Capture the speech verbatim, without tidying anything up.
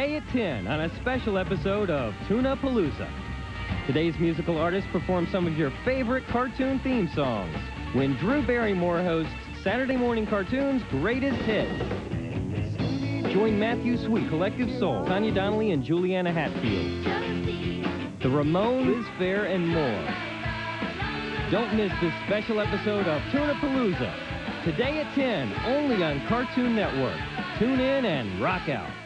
today at ten on a special episode of Toonapalooza. Today's musical artists perform some of your favorite cartoon theme songs when Drew Barrymore hosts Saturday Morning Cartoon's Greatest Hits. Join Matthew Sweet, Collective Soul, Tanya Donnelly, and Juliana Hatfield. The Ramones, Liz Fair, and more. Don't miss this special episode of Toonapalooza. Today at ten, only on Cartoon Network. Tune in and rock out.